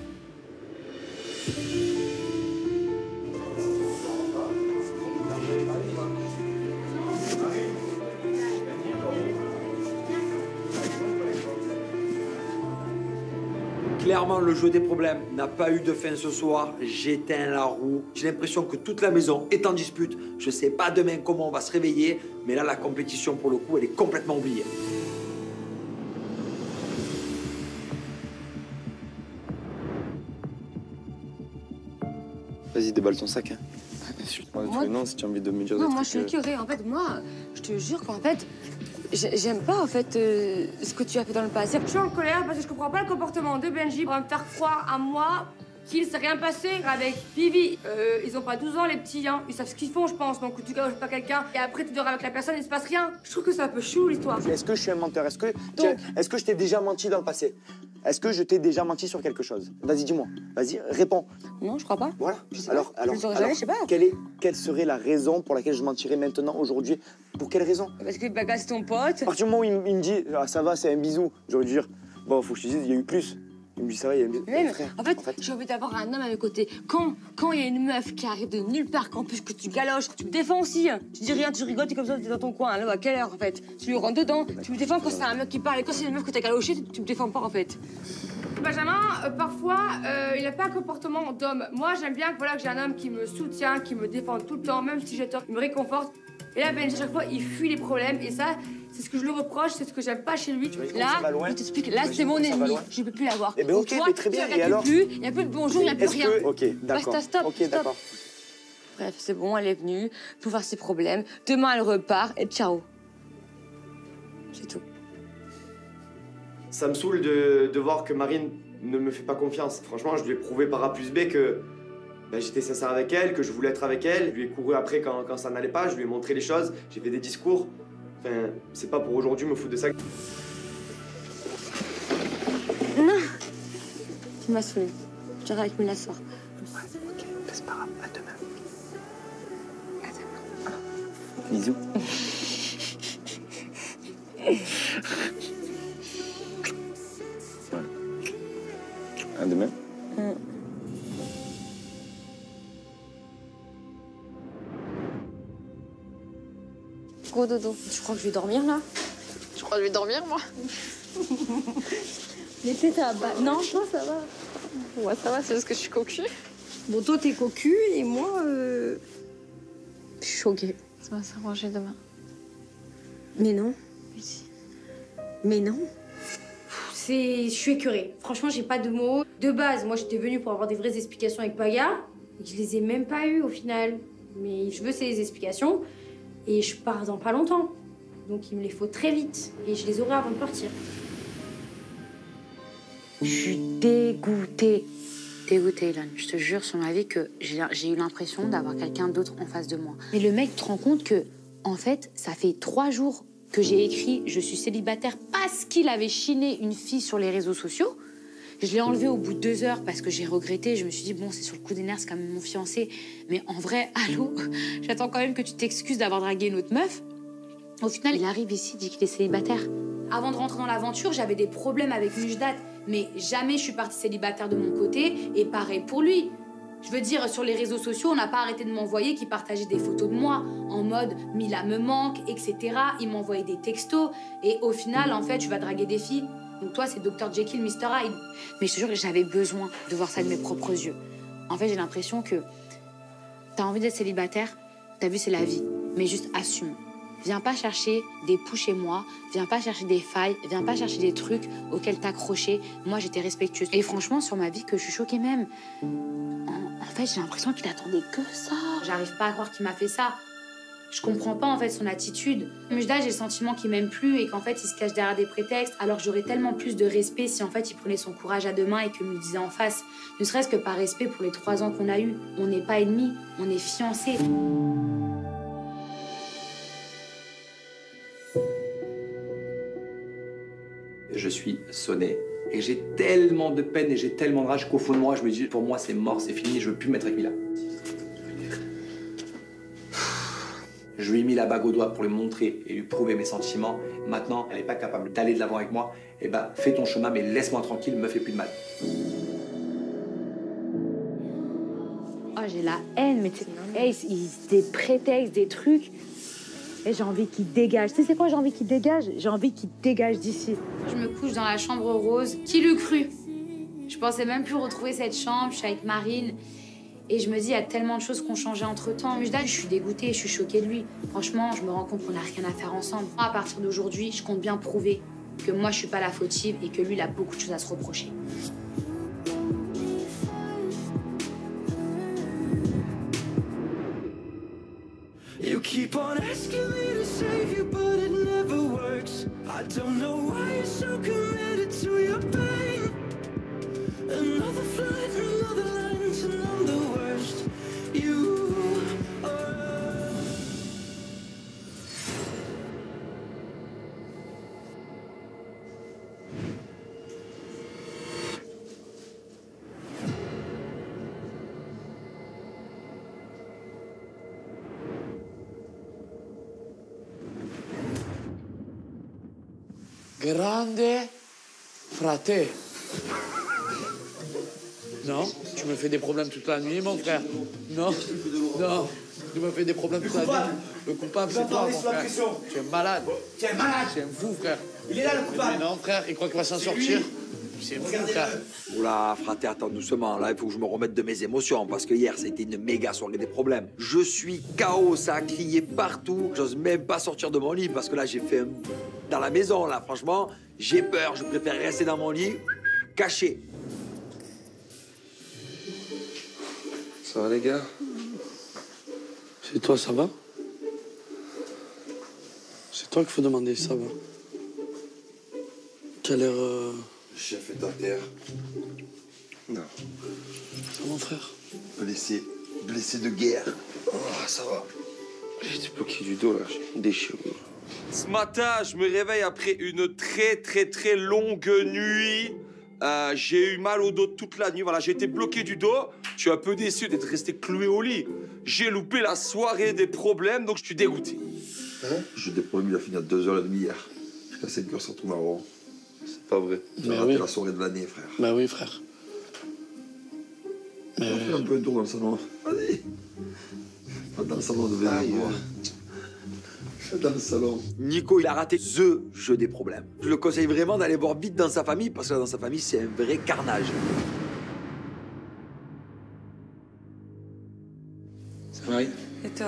Clairement, le jeu des problèmes n'a pas eu de fin ce soir. J'éteins la roue. J'ai l'impression que toute la maison est en dispute. Je sais pas demain comment on va se réveiller, mais là, la compétition, pour le coup, elle est complètement oubliée. Vas-y, déballe ton sac. Hein. Chute-moi de tous les noms si tu as envie de me dire Non, des moi, trucs. je suis écœurée. En fait, moi, je te jure qu'en fait, j'aime pas, en fait, euh, ce que tu as fait dans le passé. Je suis en colère parce que je comprends pas le comportement de Benji pour me faire croire à moi qu'il s'est rien passé avec Vivi. Euh, ils ont pas douze ans, les petits, hein. Ils savent ce qu'ils font, je pense. Donc, tu galoches pas quelqu'un et après, tu dors avec la personne, il se passe rien. Je trouve que c'est un peu chou, l'histoire. Est-ce que je suis un menteur? Est-ce que, est-ce que je t'ai déjà menti dans le passé? Est-ce que je t'ai déjà menti sur quelque chose? Vas-y, dis-moi. Vas-y, réponds. Non, je crois pas. Voilà. Je sais alors, pas. alors, Je le saurais alors jamais, je sais pas. Quelle, est, quelle serait la raison pour laquelle je mentirais maintenant, aujourd'hui? Pour quelle raison? Parce que Baga, c'est ton pote. À partir du moment où il, il me dit ah, ça va, c'est un bisou, j'aurais dû dire bon, faut que je te dise, il y a eu plus. Il me dit ça va, il y a eu bisou. Même, Frère, en fait, en fait j'ai envie d'avoir un homme à mes côtés. Quand quand il y a une meuf qui arrive de nulle part, qu'en plus que tu galoches, tu me défends aussi. Hein. Tu dis rien, tu rigoles, t'es comme ça, t'es dans ton coin. Là, à quelle heure en fait? Tu lui rentres dedans, tu me défends quand c'est un mec qui parle et quand c'est une meuf que t'as galoché, tu, tu me défends pas en fait. Benjamin, euh, parfois, euh, il n'a pas un comportement d'homme. Moi, j'aime bien que, voilà, que j'ai un homme qui me soutient, qui me défend tout le temps, même si j'ai tort, il me réconforte. Et là, Benji, à chaque fois, il fuit les problèmes. Et ça, c'est ce que je lui reproche, c'est ce que j'aime pas chez lui. Là, je t'explique, là, c'est mon ennemi. Je peux plus l'avoir. Eh ben, ok, mais très bien. Et alors? Il n'y a plus de bonjour, il n'y a plus rien. Que... Ok, d'accord. Basta, stop, ok, stop. d'accord. Bref, c'est bon, elle est venue pour voir ses problèmes. Demain, elle repart et ciao. C'est tout. Ça me saoule de, de voir que Marine ne me fait pas confiance. Franchement, je lui ai prouvé par A plus B que ben, j'étais sincère avec elle, que je voulais être avec elle. Je lui ai couru après quand, quand ça n'allait pas, je lui ai montré les choses, j'ai fait des discours. Enfin, c'est pas pour aujourd'hui me foutre de ça. Non. Tu m'as saoulé. Je dirais avec Mila soir. Ouais, ok, c'est pas grave, à demain. À demain. Bisous. À demain. Mm. Go dodo. Je crois que je vais dormir là. Tu crois que je vais dormir, moi? Les têtes à bas. Non, non, ça va. Ouais, ça va, c'est parce que je suis cocu. Bon, toi, t'es cocu et moi, euh... je suis choquée. Ça va s'arranger demain. Mais non. Oui. Mais non. C'est... Je suis écœurée. Franchement, j'ai pas de mots. De base, moi, j'étais venue pour avoir des vraies explications avec Paga. Et je les ai même pas eues au final. Mais je veux ces explications. Et je pars dans pas longtemps. Donc il me les faut très vite. Et je les aurai avant de partir. Je suis dégoûtée. Dégoûtée, Elon. Je te jure sur ma vie que j'ai eu l'impression d'avoir quelqu'un d'autre en face de moi. Mais le mec, tu te rends compte que, en fait, ça fait trois jours que j'ai écrit « Je suis célibataire » parce qu'il avait chiné une fille sur les réseaux sociaux. Je l'ai enlevé au bout de deux heures parce que j'ai regretté. Je me suis dit, bon, c'est sur le coup des nerfs, c'est quand même mon fiancé. Mais en vrai, allô, j'attends quand même que tu t'excuses d'avoir dragué une autre meuf. Au final, il arrive ici, dit qu'il est célibataire. Avant de rentrer dans l'aventure, j'avais des problèmes avec Mujdat. Mais jamais je suis partie célibataire de mon côté. Et pareil pour lui. Je veux dire, sur les réseaux sociaux, on n'a pas arrêté de m'envoyer qu'il partageait des photos de moi. En mode, Mila me manque, et cetera. Il m'envoyait des textos. Et au final, en fait, tu vas draguer des filles. Donc toi, c'est docteur Jekyll, mister Hyde. Mais je te jure que j'avais besoin de voir ça de mes propres yeux. En fait, j'ai l'impression que t'as envie d'être célibataire, t'as vu, c'est la vie. Mais juste assume. Viens pas chercher des poux chez moi, viens pas chercher des failles, viens pas chercher des trucs auxquels t'accrocher. Moi, j'étais respectueuse. Et franchement, sur ma vie, que je suis choquée même. En, en fait, j'ai l'impression qu'il attendait que ça. J'arrive pas à croire qu'il m'a fait ça. Je comprends pas en fait son attitude. Mujda, j'ai le sentiment qu'il m'aime plus et qu'en fait il se cache derrière des prétextes, alors j'aurais tellement plus de respect si en fait il prenait son courage à deux mains et que me le disait en face. Ne serait-ce que par respect pour les trois ans qu'on a eus. On n'est pas ennemis, on est fiancés. Je suis sonné. Et j'ai tellement de peine et j'ai tellement de rage qu'au fond de moi, je me dis, pour moi, c'est mort, c'est fini, je veux plus me mettre avec Mila. Je lui ai mis la bague au doigt pour lui montrer et lui prouver mes sentiments. Maintenant, elle n'est pas capable d'aller de l'avant avec moi. Eh ben, fais ton chemin, mais laisse-moi tranquille, me fais plus de mal. Oh, j'ai la haine, mais tu sais, hey, des prétextes, des trucs. Et j'ai envie qu'il dégage. Tu sais, c'est quoi, j'ai envie qu'il dégage? J'ai envie qu'il dégage d'ici. Je me couche dans la chambre rose. Qui l'eût cru? Je pensais même plus retrouver cette chambre. Je suis avec Marine. Et je me dis, il y a tellement de choses qui ont changé entre-temps. Mujda, je suis dégoûtée, je suis choquée de lui. Franchement, je me rends compte qu'on n'a rien à faire ensemble. À partir d'aujourd'hui, je compte bien prouver que moi, je suis pas la fautive et que lui, il a beaucoup de choses à se reprocher. You keep on asking me to save you, but it never works. I don't know why you're so committed to your pain. Another flight, another lines, and I'm the worst. You are. Grande frate. Non, tu me fais des problèmes toute la nuit, mon frère. Non, non, tu me fais des problèmes toute la nuit. Le coupable, c'est toi, mon frère. Tu es malade. Tu es malade. Tu es un fou, frère. Il est là, le coupable. Mais non, frère, il croit qu'il va s'en sortir. C'est fou, frère. Oula, frate, attends doucement. Là, il faut que je me remette de mes émotions parce que hier, c'était une méga soirée des problèmes. Je suis K O, ça a crié partout. J'ose même pas sortir de mon lit parce que là, j'ai fait un... dans la maison, là, franchement, j'ai peur. Je préfère rester dans mon lit, caché. Ça va, les gars? C'est toi, ça va? C'est toi qu'il faut demander, ça va? Tu as l'air... Euh... Chef est à terre. Non. Ça va, mon frère? Blessé. Blessé de guerre. Oh, ça va. J'ai été bloqué du dos, là. J'ai une déchirure. Ce matin, je me réveille après une très, très, très longue nuit. Euh, j'ai eu mal au dos toute la nuit. Voilà, j'ai été bloqué du dos. Je suis un peu déçu d'être resté cloué au lit. J'ai loupé la soirée des problèmes, donc je suis dégoûté. Hein? J'ai des problèmes, il a fini à deux heures trente hier. Jusqu'à cinq heures, ça tourne en rond. C'est pas vrai. Tu as raté oui. la soirée de l'année, frère. Bah oui, frère. Mais... On fait un peu un tour dans le salon. Vas-y. Pas dans le salon de Vénère. Dans le salon. Nico, il a raté THE jeu des problèmes. Je le conseille vraiment d'aller voir vite dans sa famille, parce que dans sa famille, c'est un vrai carnage. Ça va, Marie? Et toi?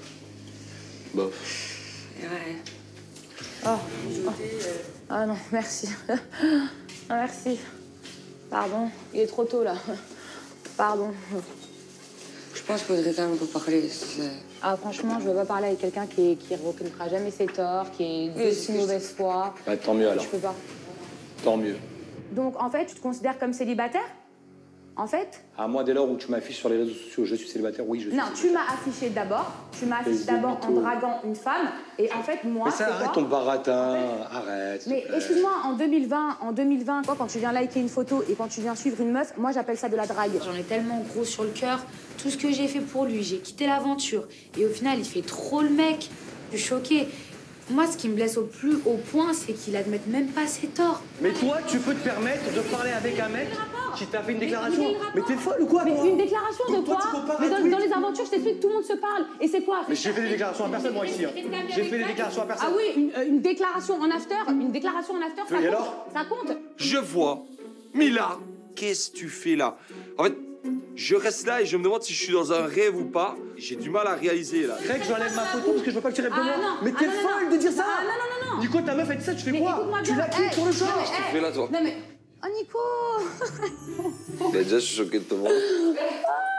Bof. Ouais. Oh. oh. Ah non, merci. Ah, merci. Pardon, il est trop tôt, là. Pardon. Je pense qu'il faudrait quand même pas parler. Ah, franchement, je veux pas parler avec quelqu'un qui, qui reconnaîtra jamais ses torts, qui est de si mauvaise foi. Bah, tant mieux alors. Je peux pas. Tant mieux. Donc, en fait, tu te considères comme célibataire? En fait? À moi, dès lors où tu m'affiches sur les réseaux sociaux, je suis célibataire, oui, je suis Non, célibataire. tu m'as affiché d'abord. Tu m'as affiché d'abord en draguant une femme. Et en fait, moi, mais ça, arrête ton baratin, en fait... arrête. Mais excuse-moi, en deux mille vingt, en deux mille vingt, toi, quand tu viens liker une photo et quand tu viens suivre une meuf, moi, j'appelle ça de la drague. J'en ai tellement gros sur le cœur. Tout ce que j'ai fait pour lui, j'ai quitté l'aventure. Et au final, il fait trop le mec. Je suis choquée. Moi, ce qui me blesse au plus haut point, c'est qu'il admette même pas ses torts. Mais toi, tu peux te permettre de parler avec un mec qui t'a fait une déclaration? Mais, mais t'es folle ou quoi? Mais toi une déclaration de Donc, quoi? toi, Mais dans, tweet. dans les aventures, je t'explique, tout le monde se parle. Et c'est quoi? Mais j'ai fait des déclarations à personne, moi, ici. Hein. J'ai fait des déclarations à personne. Ah oui, une, euh, une déclaration en after, une déclaration en after, ça Et compte. alors Ça compte. Je vois. Mila, qu'est-ce que tu fais là? En fait, je reste là et je me demande si je suis dans un rêve ou pas. J'ai du mal à réaliser là. Greg, j'enlève ma photo parce que je veux pas que tu rêves de Ah, moi. non. Mais t'es Ah, non, folle non. de dire ça. Ah, non, non, non, non. Nico, ta meuf, elle dit ça, tu fais Mais quoi? écoute-moi Tu bien. la quittes Hey, sur le champ. non, mais, Qu'est-ce que tu hey. fais là, toi? Non mais... Oh, Nico. Mais déjà, je suis choqué de te voir.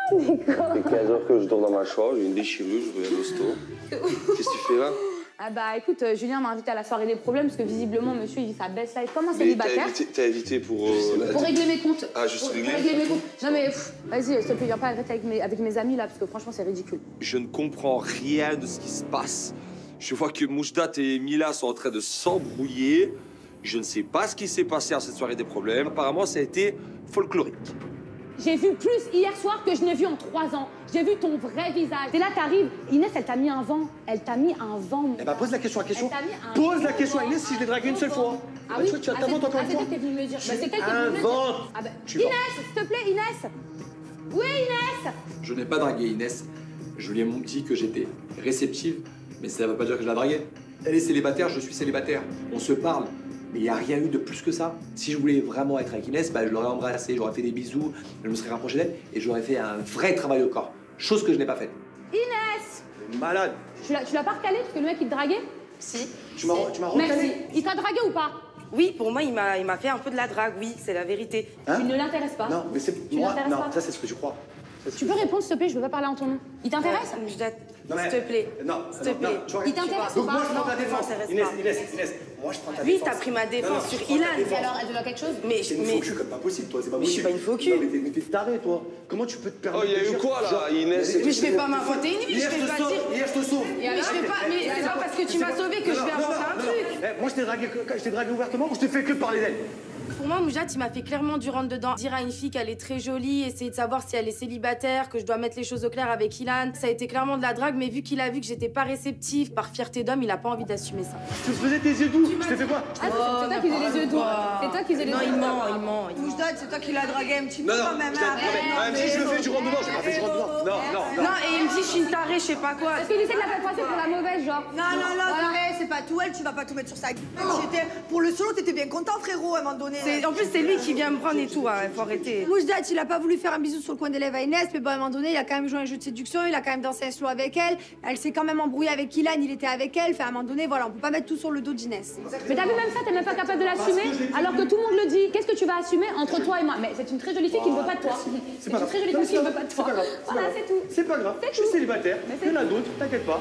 Ça fait quinze heures que je dors dans ma chambre, j'ai une déchirure, je reviens d'hosto. Qu'est-ce que tu fais là? Ah bah écoute, euh, Julien m'a invité à la soirée des problèmes parce que visiblement monsieur il vit sa best life comme un Mais célibataire. t'as invité, t'as invité pour... Euh, Pour régler mes comptes. Ah, juste pour, régler pour régler mes comptes. Non mais pff, vas-y, s'il te plaît, viens pas arrêter avec mes, avec mes amis là parce que franchement c'est ridicule. Je ne comprends rien de ce qui se passe. Je vois que Moujdat et Mila sont en train de s'embrouiller. Je ne sais pas ce qui s'est passé à cette soirée des problèmes. Apparemment, ça a été folklorique. J'ai vu plus hier soir que je n'ai vu en trois ans. J'ai vu ton vrai visage. Et là, t'arrives. Inès, elle t'a mis un vent. Elle t'a mis un vent. Eh ben, pose la question à question. Elle t'a mis un Pose la vent. question à Inès si je l'ai dragué une seule fois. Ah Bah, oui? tu, tu Ah, t'inventes c'est- encore ah, une c'est fois. toi qui es venu me le dire. Tu Bah, c'est toi qui es venu me le dire. inventes. Ah bah, Tu Inès, vends. s'il te plaît, Inès. Oui, Inès. Je n'ai pas dragué Inès. Je lui ai mon dit que j'étais réceptive, mais ça ne veut pas dire que je la draguais. Elle est célibataire, je suis célibataire. On se parle, mais il n'y a rien eu de plus que ça. Si je voulais vraiment être avec Inès, bah, je l'aurais embrassée, j'aurais fait des bisous, je me serais rapproché d'elle et j'aurais fait un vrai travail au corps. Chose que je n'ai pas faite. Inès. Malade. Tu l'as tu l'as pas recalé parce que le mec, il te draguait? Si. Tu m'as tu m'as Merci. recalé. Il t'a dragué ou pas? Oui, pour moi, il m'a il m'a fait un peu de la drague, oui, c'est la vérité. Hein? Tu ne l'intéresses pas? Non, mais c'est Tu moi. l'intéresses Non, pas? ça c'est ce que je crois. Ça, c'est Tu ce peux que je répondre, s'il te plaît, je veux pas parler en ton nom. Il t'intéresse? Ouais, je dois- Non, mais- S'il te plaît. Non, S'il te non, plaît. non, tu vois, Il t'intéresse ou Donc pas? moi je prends ta Non, défense. ça m'intéresse Inès, pas. Inès, Inès, moi je prends ta Lui, défense. t'as pris ma défense Non, non, sur je prends ta Ilan. défense. Et alors, elle te doit quelque chose? Mais, C'est une mais... faux cul comme pas possible, toi, c'est pas Mais je suis possible. pas une faux cul. Non, mais t'es- mais t'es taré, toi. Comment tu peux te permettre Oh, il y a de eu dire- quoi, là, genre- Inès? Mais je vais pas m'inventer une vie, Hier, je je vais te pas sauve, dire... hier, je te sauve. Mais je fais pas... Mais c'est pas parce que tu m'as sauvé que je vais inventer un truc. Eh, moi, je t'ai dragué, je t'ai dragué ouvertement ou je t'ai fait que parler d'elle? Pour moi, Moujat, il m'a fait clairement du rentre-dedans. Dire à une fille qu'elle est très jolie, essayer de savoir si elle est célibataire, que je dois mettre les choses au clair avec Ilan. Ça a été clairement de la drague, mais vu qu'il a vu que j'étais pas réceptive, par fierté d'homme, il a pas envie d'assumer ça. Tu me faisais tes yeux doux. Je t'ai fait quoi? Ah, c'est toi qui faisais les yeux doux. C'est toi qui faisais les Non, yeux il doux. ment, il ment. il ment. Moujdat, c'est toi qui l'as dragué un petit peu Non, non, quand même. je t'ai- hein. non, mais- même si je le fais, je rentre dedans. J'ai pas fait, je rentre dedans. Non, non, non. Non, et il me dit, je suis une tarée, je sais pas quoi. Parce qu'il essaie de la faire passer pour la mauvaise, genre. Non, non, non, c'est vrai, c'est pas tout elle, tu vas pas tout mettre sur sa gueule. J'étais- Pour le solo, t'étais bien content, frérot, à un moment donné. C'est- En plus, c'est lui qui vient me prendre et tout, ouais, faut arrêter. Moujdat, il a pas voulu faire un bisou sur le coin des lèvres à Inès, mais bon, à un moment donné, il a quand même joué un jeu de séduction, il a quand même dansé un slow avec elle. Elle s'est quand même embrouillée avec Ilan, il était avec elle. Enfin, à un moment donné, voilà, on peut pas mettre tout sur le dos d'Inès. Mais t'as vu même ça, t'es même pas capable de l'assumer alors que tout le monde le dit. Qu'est-ce que tu vas assumer entre toi et moi? Mais c'est une très jolie fille qui ne veut pas de toi. C'est pas une grave. très jolie Non, fille qui ne c'est veut pas de pas toi. grave, c'est Voilà, pas c'est tout. C'est pas grave. C'est Je suis tout. célibataire. Mais Il y en a c'est d'autres, t'inquiète pas.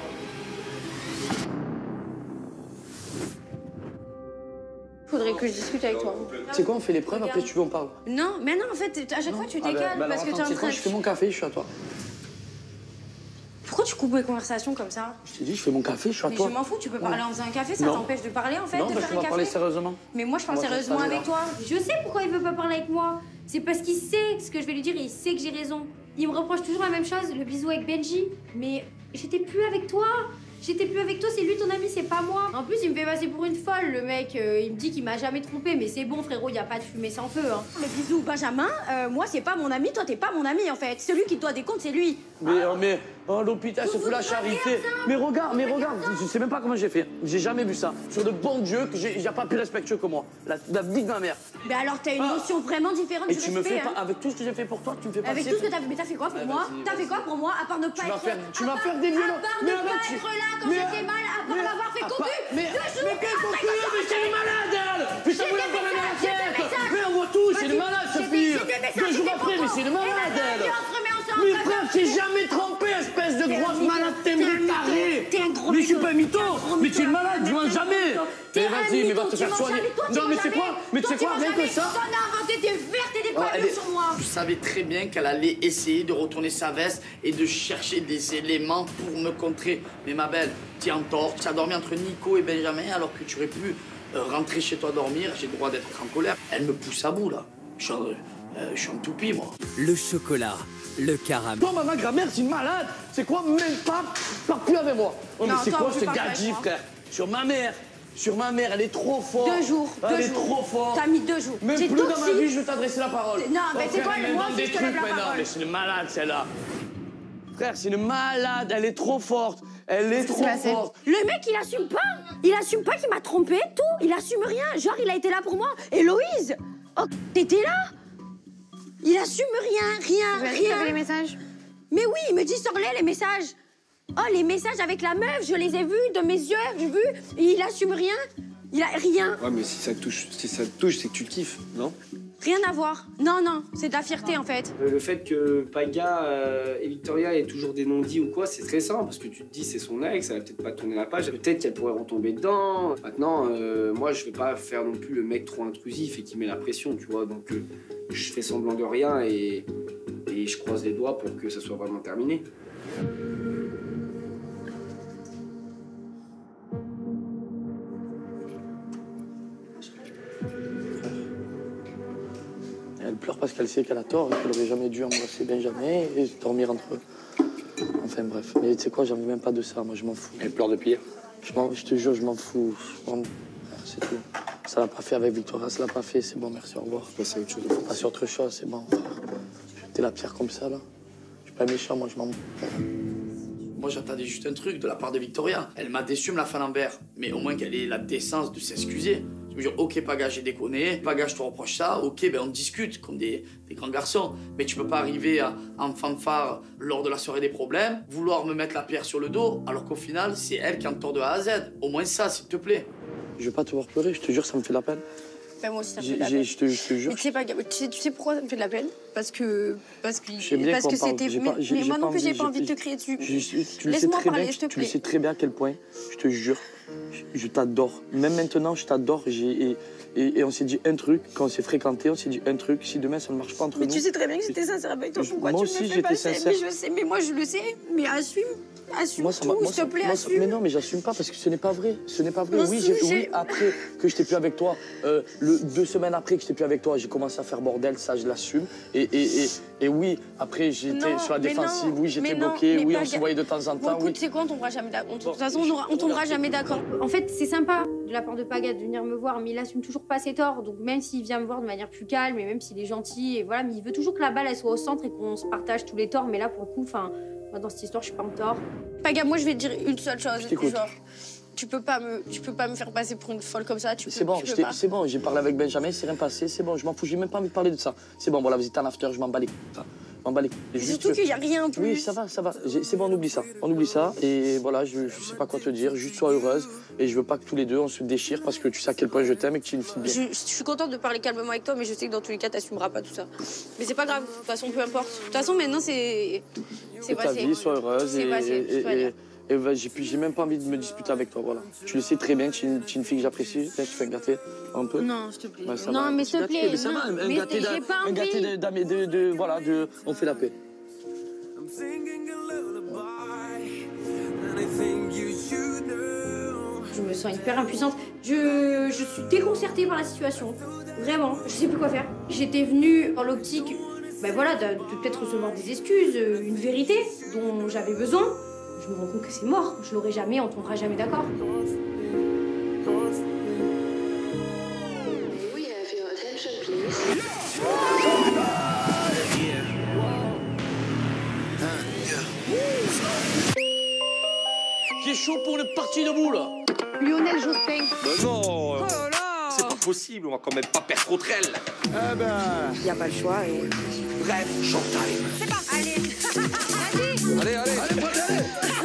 Faudrait que je discute avec toi. C'est quoi, on fait l'épreuve, après si tu veux on parle. Non, mais non, en fait, à chaque fois tu Ah bah, décales bah parce alors, que t'es attends, en c'est quoi, train je fais mon café, je suis à toi. Pourquoi tu coupes les conversations comme ça? Je t'ai dit, je fais mon café, je suis à Mais toi. je m'en fous, tu peux parler en faisant un café, ça Non. t'empêche de parler en fait, Non, de parce faire qu'on un va parler café. sérieusement. Mais moi je parle On va faire sérieusement ça, avec là. toi. Je sais pourquoi il veut pas parler avec moi. C'est parce qu'il sait ce que je vais lui dire et il sait que j'ai raison. Il me reproche toujours la même chose, le bisou avec Benji. Mais j'étais plus avec toi. J'étais plus avec toi, c'est lui ton ami, c'est pas moi. En plus, il me fait passer pour une folle, le mec. euh, il me dit qu'il m'a jamais trompé, mais c'est bon, frérot, y a pas de fumée sans feu. Hein. Le bisou, Benjamin, euh, moi, c'est pas mon ami, toi, t'es pas mon ami, en fait. Celui qui te doit des comptes, c'est lui. Mais, oh, mais, oh, l'hôpital se fout la charité. Mais regarde, mais regarde, je sais même pas comment j'ai fait. J'ai jamais vu ça. Sur de bons dieux, que j'ai, y a pas plus respectueux que moi. La, la vie de ma mère. Mais alors, t'as une Ah. notion vraiment différente Et du tu me respect, fais pas, hein. avec tout ce que j'ai fait pour toi, tu me fais pas Avec tout ce que t'as fait, mais t'as fait quoi pour Ah, moi? vas-y, T'as fait vas-y. quoi pour moi, à part ne pas Tu vas être... faire, tu à vas part- faire des À violences. part ne Mais pas arrête, être là quand mais- j'étais mal, à part mais- l'avoir fait à cocu. part- Mais, Deux jours, mais quel après, cocu? quand Mais c'est une malade, elle! Mais ça J'ai vous des l'a pas la messages, j'ai des tête! messages. Mais on voit tout, c'est une Vas-y, malade, j'ai cette des- fille! j'ai des messages, Deux j'ai jours des après, mais photos. c'est une Et malade, maintenant, elle! viens, on se remet ensemble, Mais maintenant. frère, j'ai jamais trompé, espèce de T'es un grosse mytho. malade, t'es T'es un mytho. tarée! T'es un gros Mais je suis mytho. pas mytho! T'es un gros Mais tu es mytho. malade, Mais je mens t'es un jamais! mytho. Mais T'es un vas-y, mais va mytho, te tu faire mens soigner! jamais, toi, tu Non, mens mais c'est jamais. quoi? Mais tu Toi, sais quoi, mens rien que jamais. ça! T'en as inventé des vertes et des Oh, pas elle est- sur moi. Je savais très bien qu'elle allait essayer de retourner sa veste et de chercher des éléments pour me contrer. Mais ma belle, t'es en tort. Tu as dormi entre Nico et Benjamin alors que tu aurais pu euh, rentrer chez toi dormir. J'ai le droit d'être en colère. Elle me pousse à bout, là. Je suis en, euh, je suis en toupie, moi. Le chocolat, le caramel. Toi, ma grand-mère, c'est une malade! C'est quoi? Même pas, parle plus avec moi! Oh, mais Non, c'est toi, quoi on ce peut pas gadget, faire, frère? Sur ma mère! Sur ma mère, elle est trop forte! Deux jours, Elle deux est jours. trop forte! T'as mis deux jours. Même T'es plus dans ma toxique. vie, je vais t'adresser la parole! Non, Oh, mais c'est frère, quoi, elle moi m'invente aussi, des je te lève trucs la maintenant, parole. mais c'est une malade, celle-là! Frère, c'est une malade, elle est trop forte! Elle est trop forte! Le mec, il assume pas. Il assume pas qu'il m'a trompé, tout. Il assume rien. Genre, il a été là pour moi. Héloïse, oh, t'étais là. Il assume rien, rien, Vas-y, rien. t'as vu les messages? Mais oui, il me dit sors-les, les messages. Oh, les messages avec la meuf, je les ai vus de mes yeux, j'ai vu. Et il assume rien. Il a rien. Ouais, mais si ça te touche, si ça te touche, c'est que tu le kiffes, non? Rien à voir. Non, non, c'est de la fierté en fait. Euh, Le fait que Paga euh, et Victoria aient toujours des non-dits ou quoi, c'est stressant parce que tu te dis c'est son ex, elle va peut-être pas tourner la page, peut-être qu'elle pourrait retomber dedans. Maintenant, euh, moi je vais pas faire non plus le mec trop intrusif et qui met la pression, tu vois. Donc euh, je fais semblant de rien et, et je croise les doigts pour que ça soit vraiment terminé. Elle pleure parce qu'elle sait qu'elle a tort et qu'elle aurait jamais dû embrasser Benjamin et dormir entre eux. Enfin bref, mais tu sais quoi, j'en veux même pas de ça, moi je m'en fous. Elle pleure de pire. Je, je te jure, je m'en fous. Je m'en- C'est tout. Ça l'a pas fait avec Victoria, ça l'a pas fait, c'est bon, merci, au revoir. Je passe à autre chose. Passe à autre chose, c'est bon, frère. T'es la pierre comme ça, là. Je suis pas méchant, moi je m'en... Moi, j'attendais juste un truc de la part de Victoria. Elle m'a déçu, me la Falembert. Mais au moins qu'elle ait la décence de s'excuser. Je me dis, ok, Paga, j'ai déconné. Paga, je te reproche ça. Ok, ben on discute comme des, des grands garçons. Mais tu peux pas arriver à, en fanfare lors de la soirée des problèmes, vouloir me mettre la pierre sur le dos, alors qu'au final, c'est elle qui en tort de A à Z. Au moins ça, s'il te plaît. Je veux pas te voir pleurer, je te jure, ça me fait de la peine. Ben moi aussi, ça me J'ai- fait de la j'ai- peine. je te- je te jure. Mais tu sais, pas, tu sais, tu sais pourquoi ça me fait de la peine? Parce que. Parce que. Je sais bien Parce qu'on que parle, c'était. j'ai Mais, pas- j'ai- mais j'ai moi non pas plus, j'ai envie, pas j'ai- envie de te crier dessus. Je- je- tu le sais Laisse-moi très parler, bien, s'il te tu le plaît. sais très bien à quel point, je te jure, je, je t'adore. Même maintenant, je t'adore. j'ai- Et, et, et on s'est dit un truc, quand on s'est fréquenté, on s'est dit un truc. Si demain ça ne marche pas entre Mais nous. tu sais très bien que j'étais sincère avec toi. Je- Pourquoi moi tu aussi, me fais j'étais passer? sincère. Mais je sais, mais moi je le sais. Mais assume. Assume Moi, ça m'a- tout, moi, s'il te ça- plaît, moi, ça- assume. Mais non, mais j'assume pas parce que ce n'est pas vrai. Ce n'est pas vrai. Non, oui, si, j'ai- j'ai- oui, après que j'étais plus avec toi, euh, le, deux semaines après que j'étais plus avec toi, j'ai commencé à faire bordel. Ça, je l'assume. Et, et, et, et oui, après, j'étais Non, sur la mais défensive. non, Oui, j'étais mais non, bloqué. mais Oui, pas on se ga- voyait de temps en Bon, temps. écoute, Oui. tu sais quoi, on tombera jamais d'accord. De toute façon, on aura- on tombera jamais d'accord. En fait, c'est sympa de la part de Paga de venir me voir, mais il assume toujours pas ses torts. Donc même s'il vient me voir de manière plus calme, et même s'il est gentil, et voilà, mais il veut toujours que la balle elle soit au centre et qu'on se partage tous les torts. Mais là, pour le coup, enfin, moi, dans cette histoire, je suis pas en tort. Paga, moi, je vais te dire une seule chose. Je t'écoute. Genre, tu peux pas me, tu peux pas me faire passer pour une folle comme ça. Tu peux, C'est bon, tu je peux t'ai- pas. c'est bon, j'ai parlé avec Benjamin, c'est rien passé, c'est bon, je m'en fous, j'ai même pas envie de parler de ça. C'est bon, voilà, vous êtes en after, je m'en bats les couilles. ça. Je m'en bats les couilles. Juste Surtout que- qu'il y a rien en plus. Oui, ça va, ça va. J'ai- C'est bon, on oublie ça. On oublie ça. Et voilà, je, je sais pas quoi te dire, juste sois heureuse. Et je veux pas que tous les deux on se déchire parce que tu sais à quel point je t'aime et que tu es une fille bien. Je, je suis contente de parler calmement avec toi, mais je sais que dans tous les cas, t'assumeras pas tout ça. Mais c'est pas grave, de toute façon, peu importe. De toute façon, maintenant, c'est. C'est C'est ta passé. vie, sois heureuse. C'est Et, passé, et, tout va et- bien. et bah, j'ai puis j'ai même pas envie de me disputer avec toi, voilà. Tu le sais très bien que tu es une, tu es une fille que j'apprécie. Là, tu fais un gâté un peu. Non, s'il te plaît. Ouais, ça Non, va, un mais petit s'il te gâté, plaît, mais ça non. va, un, un Mais gâté j'ai d'un- pas un gâté envie. de, d'amis- de, de- voilà, de, on fait la paix. Je me sens hyper impuissante. Je, je suis déconcertée par la situation. Vraiment, je sais plus quoi faire. J'étais venue dans l'optique, ben voilà, de, de peut-être recevoir des excuses, euh, une vérité dont j'avais besoin. Je me rends compte que c'est mort. Je l'aurai jamais, on tombera jamais d'accord. Qui est chaud pour une partie debout là? Lionel Jospin. Ben non, euh, Oh là là. c'est pas possible, on va quand même pas perdre contre elle. Eh ben. Y a pas le choix et. Bref, showtime. C'est pas, allez. Vas-y. Allez, allez. Allez, allez, allez.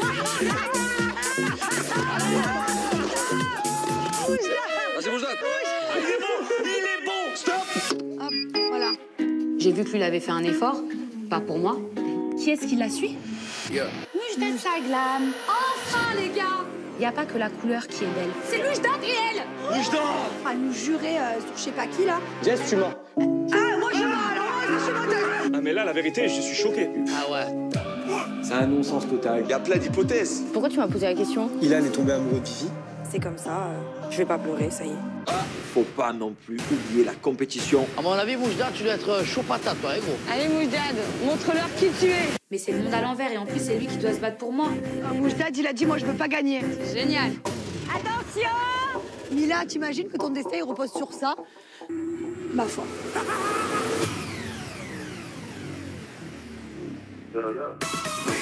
Vas-y, Moujdat. Il est bon, il est bon. Stop. Hop, voilà. J'ai vu que lui, il avait fait un effort, pas pour moi. Qui est-ce qui la suit? Mujdat sa glam. Enfin, les gars! Il n'y a pas que la couleur qui est belle. C'est Mujdat et elle! Mujdat. À nous jurer euh, sur je sais pas qui, là. Jess, tu mens. Ah, moi, je mens, alors, moi, je suis menteuse. Ah mais là, la vérité, je suis choqué. Ah ouais. C'est un non-sens total. Il y a plein d'hypothèses. Pourquoi tu m'as posé la question? Ilan est tombé amoureux de Vivi. C'est comme ça, euh, je vais pas pleurer, ça y est. Ah, faut pas non plus oublier la compétition. À mon avis, Moujda, tu dois être chaud patate, toi, hein, gros. Allez, Moujdad, montre-leur qui tu es. Mais c'est le monde à l'envers et en plus c'est lui qui doit se battre pour moi. Moujdad, il a dit, moi, je veux pas gagner. Génial. Attention! Mila, t'imagines que ton destin il repose sur ça? Ma foi. Là, là.